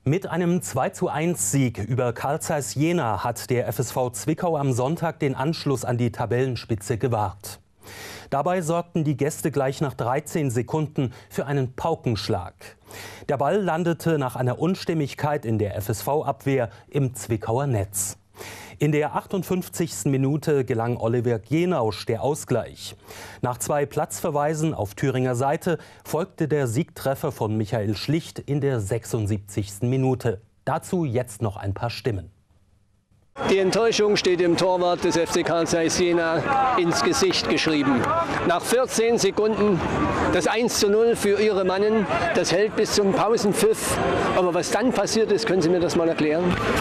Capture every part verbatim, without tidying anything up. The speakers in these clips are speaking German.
Mit einem zwei zu eins Sieg über Carl Zeiss Jena hat der F S V Zwickau am Sonntag den Anschluss an die Tabellenspitze gewahrt. Dabei sorgten die Gäste gleich nach dreizehn Sekunden für einen Paukenschlag. Der Ball landete nach einer Unstimmigkeit in der F S V-Abwehr im Zwickauer Netz. In der achtundfünfzigsten Minute gelang Oliver Genausch der Ausgleich. Nach zwei Platzverweisen auf Thüringer Seite folgte der Siegtreffer von Michael Schlicht in der sechsundsiebzigsten Minute. Dazu jetzt noch ein paar Stimmen. Die Enttäuschung steht dem Torwart des F C Carl Zeiss Jena ins Gesicht geschrieben. Nach vierzehn Sekunden das eins zu null für ihre Mannen. Das hält bis zum Pausenpfiff. Aber was dann passiert ist, können Sie mir das mal erklären?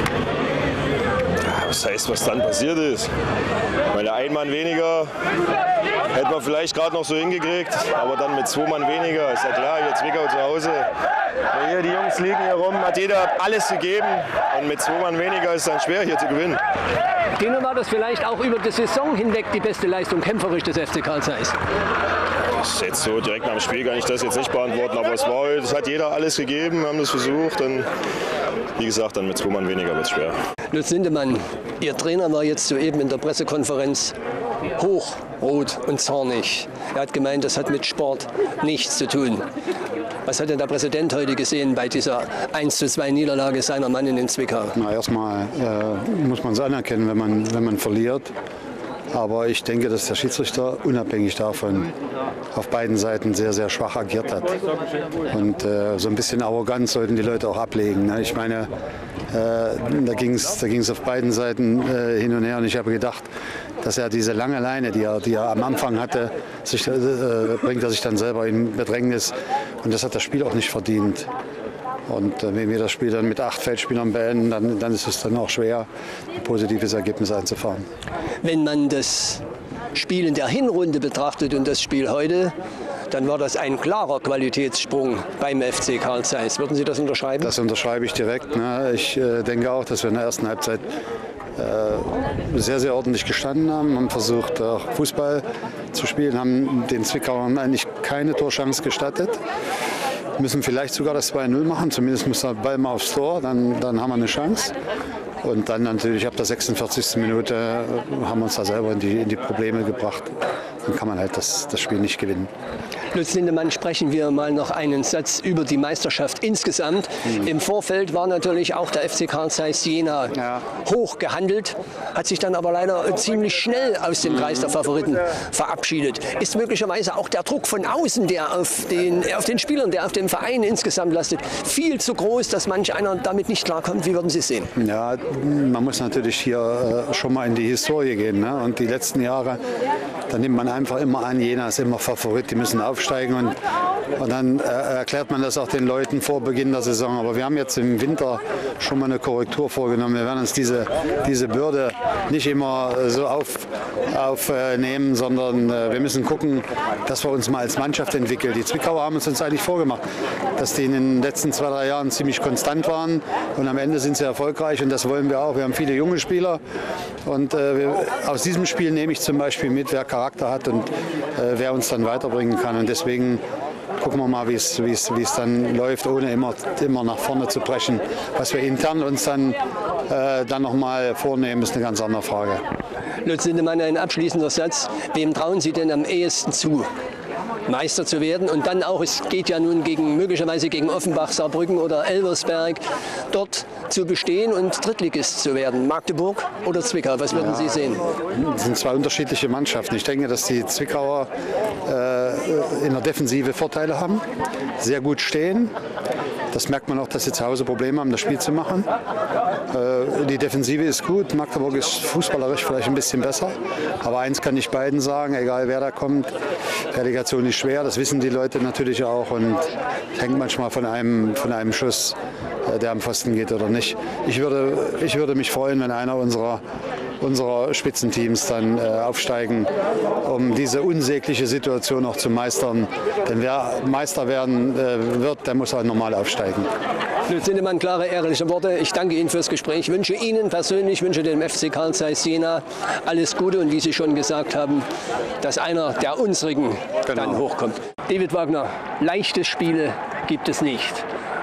Was heißt, was dann passiert ist? Weil ein Mann weniger hätte man vielleicht gerade noch so hingekriegt, aber dann mit zwei Mann weniger, ist ja klar, hier Zwickau zu Hause. Hier, die Jungs liegen hier rum, hat jeder alles gegeben und mit zwei Mann weniger ist es dann schwer hier zu gewinnen. Dino, war das vielleicht auch über die Saison hinweg die beste Leistung kämpferisch des F C Carl Zeiss? Das ist jetzt so direkt nach dem Spiel kann ich das jetzt nicht beantworten, aber es war heute, es hat jeder alles gegeben, wir haben das versucht und wie gesagt, dann mit zwei Mann weniger wird es schwer. Lutz Lindemann, Ihr Trainer war jetzt soeben in der Pressekonferenz hochrot und zornig. Er hat gemeint, das hat mit Sport nichts zu tun. Was hat denn der Präsident heute gesehen bei dieser eins zu zwei Niederlage seiner Mannen in Zwickau? Na, erstmal äh, muss man es anerkennen, wenn man, wenn man verliert. Aber ich denke, dass der Schiedsrichter unabhängig davon auf beiden Seiten sehr, sehr schwach agiert hat. Und äh, so ein bisschen Arroganz sollten die Leute auch ablegen. Ne? Ich meine, äh, da ging es da ging's auf beiden Seiten äh, hin und her. Und ich habe gedacht, dass er diese lange Leine, die er, die er am Anfang hatte, sich, äh, bringt er sich dann selber in Bedrängnis. Und das hat das Spiel auch nicht verdient. Und äh, wenn wir das Spiel dann mit acht Feldspielern beenden, dann, dann ist es dann auch schwer, ein positives Ergebnis einzufahren. Wenn man das Spiel in der Hinrunde betrachtet und das Spiel heute, dann war das ein klarer Qualitätssprung beim F C Carl Zeiss. Würden Sie das unterschreiben? Das unterschreibe ich direkt. Ne? Ich äh, denke auch, dass wir in der ersten Halbzeit äh, sehr, sehr ordentlich gestanden haben, haben versucht, auch Fußball zu spielen, haben den Zwickauern eigentlich keine Torchance gestattet. Müssen vielleicht sogar das zwei null machen, zumindest muss der Ball mal aufs Tor, dann, dann haben wir eine Chance. Und dann natürlich ab der sechsundvierzigsten Minute haben wir uns da selber in die, in die Probleme gebracht. Dann kann man halt das, das Spiel nicht gewinnen. Lutz Lindemann, sprechen wir mal noch einen Satz über die Meisterschaft insgesamt. Mhm. Im Vorfeld war natürlich auch der F C Carl Zeiss Jena ja. hoch gehandelt, hat sich dann aber leider ziemlich schnell aus dem Kreis der Favoriten verabschiedet. Ist möglicherweise auch der Druck von außen, der auf den, auf den Spielern, der auf dem Verein insgesamt lastet, viel zu groß, dass manch einer damit nicht klarkommt? Wie würden Sie es sehen? Ja, man muss natürlich hier äh, schon mal in die Historie gehen. Ne? Und die letzten Jahre, da nimmt man einfach immer an, Jena ist immer Favorit, die müssen aufsteigen. Und, und dann äh, erklärt man das auch den Leuten vor Beginn der Saison. Aber wir haben jetzt im Winter schon mal eine Korrektur vorgenommen. Wir werden uns diese, diese Bürde nicht immer so aufnehmen, auf, äh, sondern äh, wir müssen gucken, dass wir uns mal als Mannschaft entwickeln. Die Zwickauer haben es uns eigentlich vorgemacht, dass die in den letzten zwei, drei Jahren ziemlich konstant waren. Und am Ende sind sie erfolgreich und das wollen wir auch. Wir haben viele junge Spieler. Und äh, wir, aus diesem Spiel nehme ich zum Beispiel mit, wer Charakter hat und äh, wer uns dann weiterbringen kann. Und deswegen gucken wir mal, wie es, wie es, wie es dann läuft, ohne immer, immer nach vorne zu brechen. Was wir intern uns dann, äh, dann noch mal vornehmen, ist eine ganz andere Frage. Lutz Lindemann, ein abschließender Satz. Wem trauen Sie denn am ehesten zu, Meister zu werden? Und dann auch, es geht ja nun gegen, möglicherweise gegen Offenbach, Saarbrücken oder Elversberg, dort zu bestehen und Drittligist zu werden. Magdeburg oder Zwickau, was würden ja, Sie sehen? Das sind zwei unterschiedliche Mannschaften. Ich denke, dass die Zwickauer äh, in der Defensive Vorteile haben, sehr gut stehen. Das merkt man auch, dass sie zu Hause Probleme haben, das Spiel zu machen. Äh, die Defensive ist gut, Magdeburg ist fußballerisch vielleicht ein bisschen besser. Aber eins kann ich beiden sagen, egal wer da kommt, Relegation ist schwer, das wissen die Leute natürlich auch und hängt manchmal von einem, von einem Schuss, äh, der am Pfosten geht oder nicht. Ich würde, ich würde mich freuen, wenn einer unserer, unserer Spitzenteams dann äh, aufsteigen, um diese unsägliche Situation auch zu meistern. Denn wer Meister werden äh, wird, der muss auch normal aufsteigen. Lutz Lindemann, klare, ehrliche Worte. Ich danke Ihnen fürs Gespräch. Ich wünsche Ihnen persönlich, wünsche dem F C Carl Zeiss Jena alles Gute und wie Sie schon gesagt haben, dass einer der unsrigen genau. dann hochkommt. David Wagner, leichte Spiele gibt es nicht.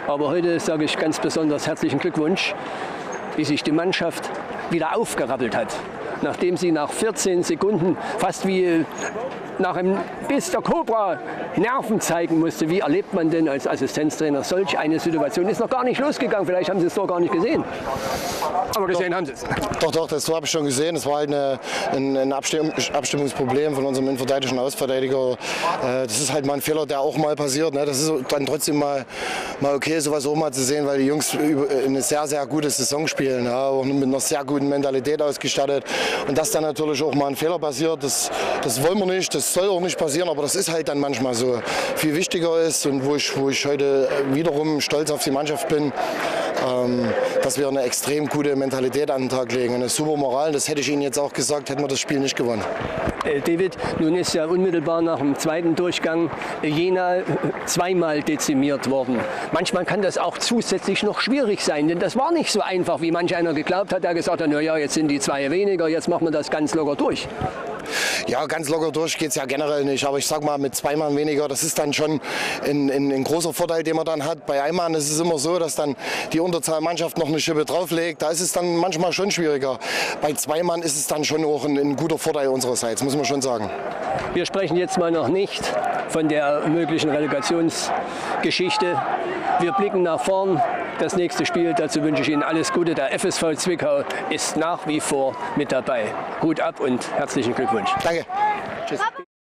Aber heute sage ich ganz besonders herzlichen Glückwunsch, wie sich die Mannschaft wieder aufgerappelt hat. Nachdem sie nach vierzehn Sekunden fast wie nach einem Biss der Cobra Nerven zeigen musste. Wie erlebt man denn als Assistenztrainer solch eine Situation? Ist noch gar nicht losgegangen, vielleicht haben Sie es doch gar nicht gesehen. Aber gesehen doch, haben Sie es. Doch, doch, das habe ich schon gesehen. Es war halt eine, ein, ein Abstimmungsproblem von unserem innenverteidigenden Außenverteidiger. Das ist halt mal ein Fehler, der auch mal passiert. Das ist dann trotzdem mal, mal okay, sowas auch mal zu sehen, weil die Jungs eine sehr, sehr gute Saison spielen. Ja, auch mit einer sehr guten Mentalität ausgestattet. Und dass dann natürlich auch mal ein Fehler passiert, das, das wollen wir nicht. Das soll auch nicht passieren, aber das ist halt dann manchmal so. Viel wichtiger ist und wo ich, wo ich heute wiederum stolz auf die Mannschaft bin, ähm, dass wir eine extrem gute Mentalität an den Tag legen. Eine super Moral, das hätte ich Ihnen jetzt auch gesagt, hätten wir das Spiel nicht gewonnen. Äh, David, nun ist ja unmittelbar nach dem zweiten Durchgang Jena zweimal dezimiert worden. Manchmal kann das auch zusätzlich noch schwierig sein, denn das war nicht so einfach, wie manch einer geglaubt hat, der gesagt hat, na ja, jetzt sind die zwei weniger, jetzt machen wir das ganz locker durch. Ja, ganz locker durch geht es ja generell nicht. Aber ich sag mal, mit zwei Mann weniger, das ist dann schon ein, ein, ein großer Vorteil, den man dann hat. Bei einem Mann ist es immer so, dass dann die Unterzahlmannschaft noch eine Schippe drauflegt. Da ist es dann manchmal schon schwieriger. Bei zwei Mann ist es dann schon auch ein, ein guter Vorteil unsererseits, muss man schon sagen. Wir sprechen jetzt mal noch nicht von der möglichen Relegationsgeschichte. Wir blicken nach vorn. Das nächste Spiel, dazu wünsche ich Ihnen alles Gute. Der F S V Zwickau ist nach wie vor mit dabei. Hut ab und herzlichen Glückwunsch. Danke. Tschüss.